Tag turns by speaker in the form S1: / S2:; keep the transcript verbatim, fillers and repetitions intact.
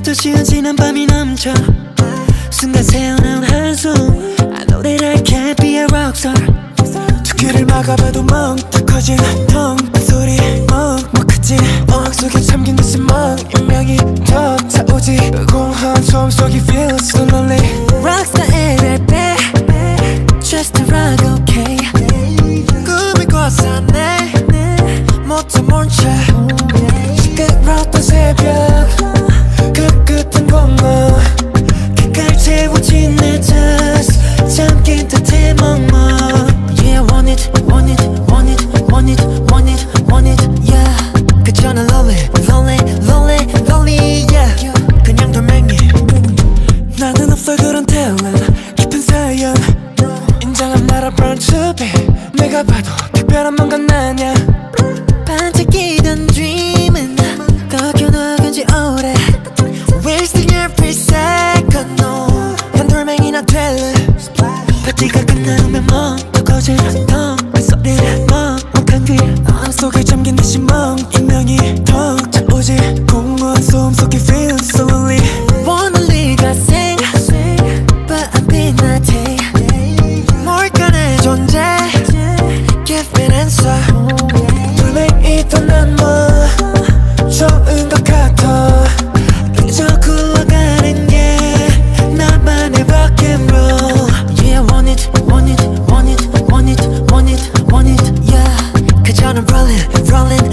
S1: 열두 시간 지난 밤이 넘쳐 순간 새어나온 한숨 I know that I can't be a rockstar 두 귀를 막아봐도 멍 더 커진 텅빈 소리 먹먹하지 어항 속에 잠긴 듯이 멍 운명이 더 차오지 공허한 소음 속이 feels so lonely Rockstar 엘엘비 Just to rock okay 꿈이 꿨었네 못해 모른 채 시끄러웠던 새벽 그 끝은 공허 가까이 채워진 내 dust 잠긴 듯해 멍멍 Yeah I want it, want it, want it, want it, want it, want it Yeah 그저 난 lonely, lonely, lonely, lonely Yeah 그냥 돌멩이 나는 없어 그런 talent 깊은 사연 인정한 나라 burn to be 내가 봐도 특별한 뭔가 나냐 반짝이던 dream은 꺾여나간 지 오래 Wasting every second no 난 돌멩이나 될래 파티가 끝나면 멍더 커질 텅빈 소리를 먹먹한 귀 어항 속에 잠긴 듯이 멍 인명이 턱 차오지 공허한 소음 속에 feels so lonely Wanna leave I sing But I'm being naughty 뭘까 내 존재 Give me an answer 돌멩이던 난 뭐 좋은 것 같아 그저 굴러가는 게 나만의 rock and roll Yeah I want it, want it, want it, want it, want it, want it Yeah 그저 난 rolling, rolling,